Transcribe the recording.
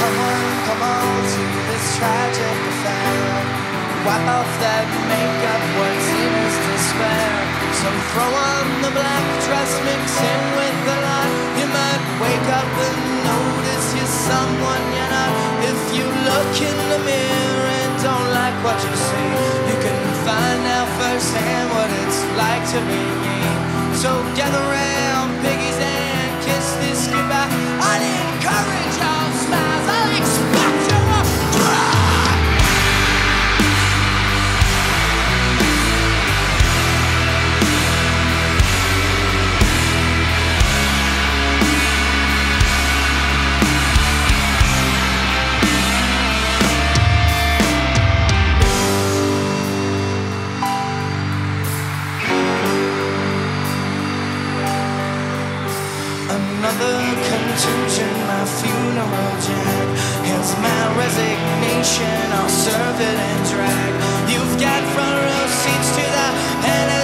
come on to this tragic affair. Wipe off that makeup, what's in his despair. So throw on the black dress, mix in with the light. You might wake up and notice you're someone you're not. If you look in the mirror and don't like what you see, you can find out firsthand what it's like to be me. So gather round, piggies, and kiss this goodbye. I'll encourage your smiles, I'll expect you to cry. Another contusion, my funeral jag. Here's my resignation, I'll serve it and drag. You've got front row seats to the